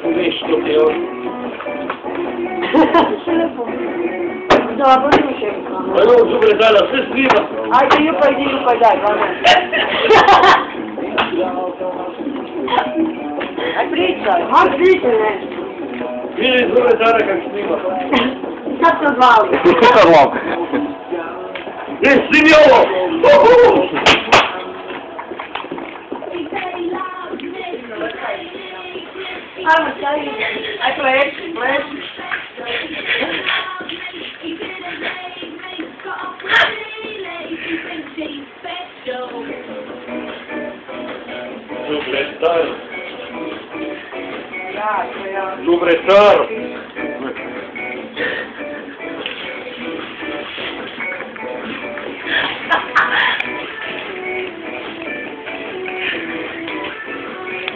Nešto pior. Da, poslушaj. Pa imamo dobre dana, sve snima. Ajde, jupaj, daj, vama. Aj, pričaj, možeš pričaj nešto. Vidi dobre dana kak snima. Sad se odvali. Snimi ovo! Ajmo, stavi. Aj, pleš. Dobre staro. Ja. Dobre staro.